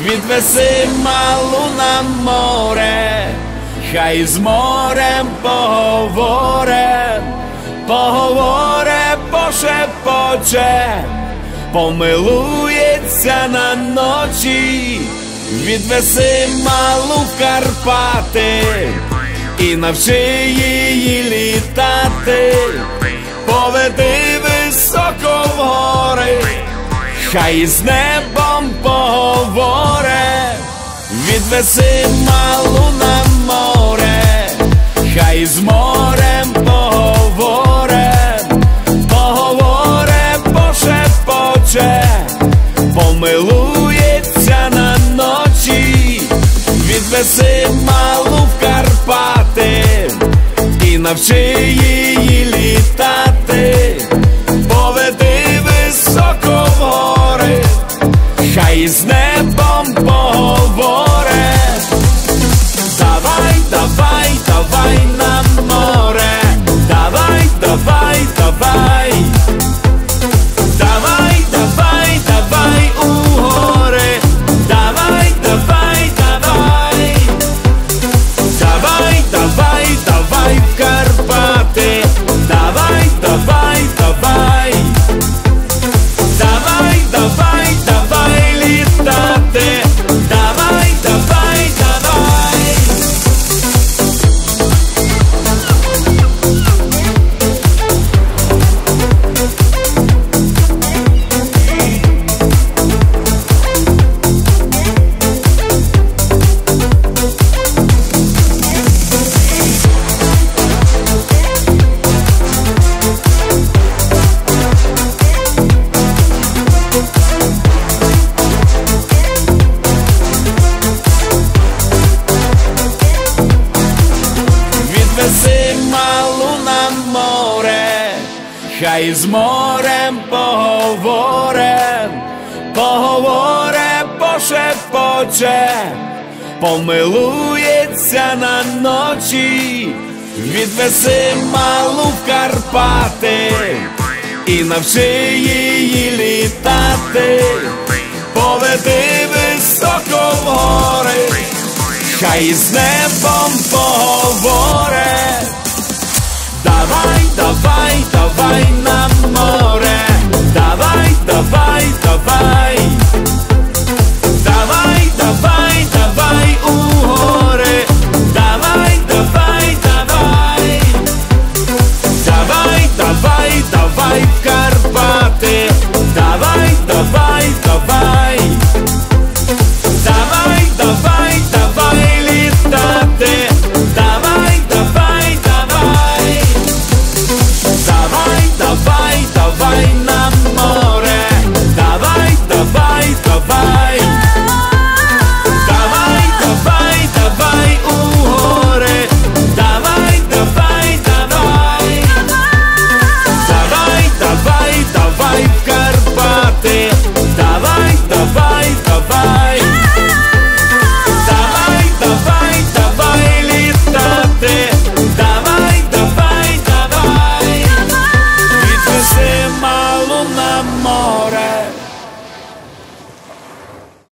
відвеси малу на море, хай з морем поговоре, поговоре, пошепоче, помилується на ночі. Відвеси малу в Карпати і навчи її літати, поведи високо в гори, хай з небом поговоре. Відвеси малу на море, хай з морем поговоре, поговоре, пошепоче, помилується на ночі. Відвеси малу в Карпати і навчи її літати, поведи високо в гори, хай з небом поговоре. Давай, давай, давай на море, давай, давай, давай, давай, давай, давай у гори, давай, давай, давай, давай, давай, давай в Карпати, давай, давай, давай, давай, давай, давай літати, давай, давай, давай. Відвеси малу на море, хай з морем поговоре, поговоре, пошепоче, помилується на ночі. Відвеси малу в Карпати і навчи її літати, поведи високо в гори, хай з небом поговоре. Давай, давай, давай на море,